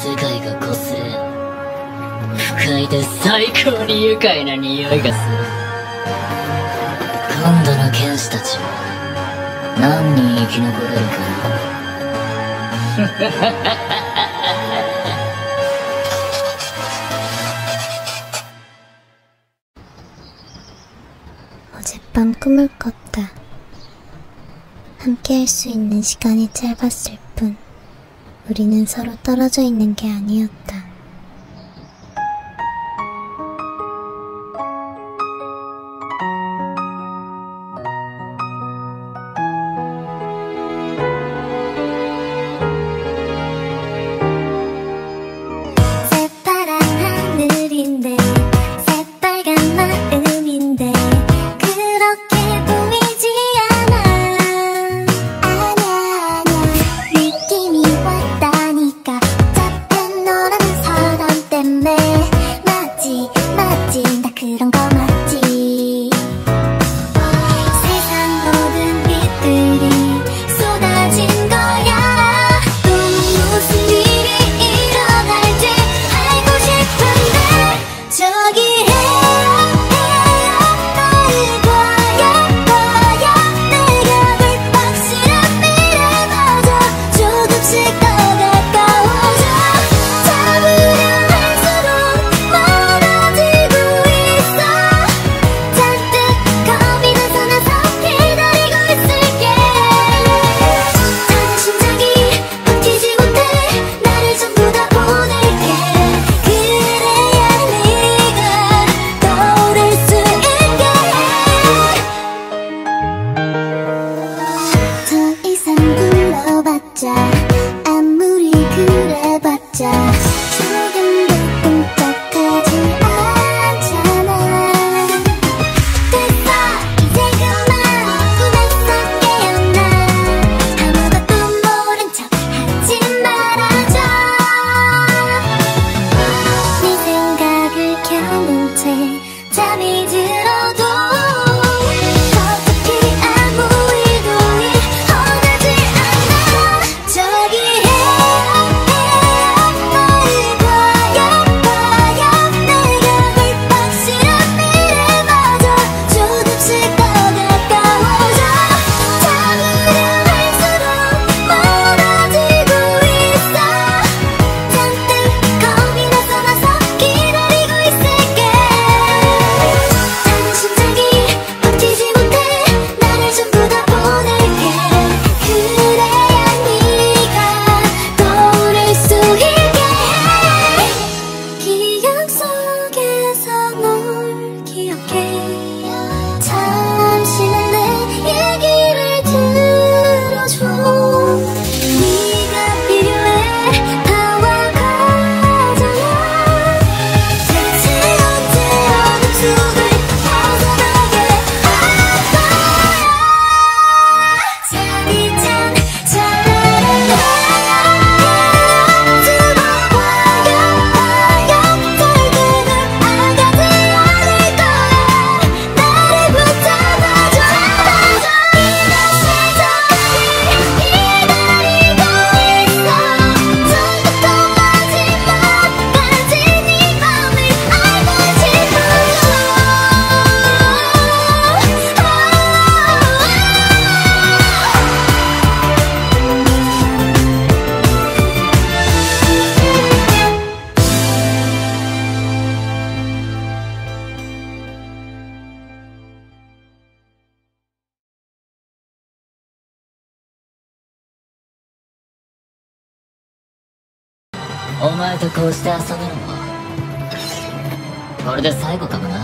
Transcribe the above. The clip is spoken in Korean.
世界が擦れ不快で最高に愉快な匂いがする。今度の剣士たちは何人生き残れるかな。 어젯밤 꿈을 꿨다. 함께 할 수 있는 시간이 짧았을 뿐 우리는 서로 떨어져 있는 게 아니었다. 새파란 하늘인데 새빨간 마음인데 그렇게 보이지 않아. 아냐 느낌이 왔다니까. 어차피 너라는 사람 때문에. 맞지 나 그런 거 맞지. 세상 모든 빛들이 쏟아진 거야. 또 무슨 일이 일어날지 알고 싶은데. 저기 확실한 미래마저 조금씩 더 가까워져. 잡으려 할수록 멀어지고 있어. 잔뜩 겁이 나서 나서 기다리고 있을게. 작은 심장이 버티지 못해 나를 전부 다 보낼게. 그래야 네가 떠오를 수 있게. 더 이상 불러봤자 아무리 그래봤자 조금도 꼼짝하지 않잖아. 됐어 이제 그만. 꿈에서 깨어나. 아무것도 모른 척 하지 말아줘. 네 생각을 겨눈 채 잠이 들어도 어차피 아무 의도이 원하지 않아. 저기 너를 봐야 내가 불확실한 미래마저 조금씩 더 가까워져. 잡으려 할수록 멀어지고 있어. 잔뜩 겁이 나서 기다리고 있을게. 작은 심장이 버티지 못해 나를 전부 다 보낼게. 그래야 네가 떠오를 수 있게. 기억 속에서 널 기억해. 잠시만 내 얘기를 들어줘. 네가 필요해 다와 가잖아. 대체 언제 어둠 속을 벗어나게 할 거야. 차디찬 찰나를 두번 절대는 아가지 않을 거야. 나를 붙잡아줘. 이런 시작을 기다리고 있어. 처음부터 마지막까지 네 맘을 알고 싶어. お前とこうして遊ぶのもこれで最後かもな。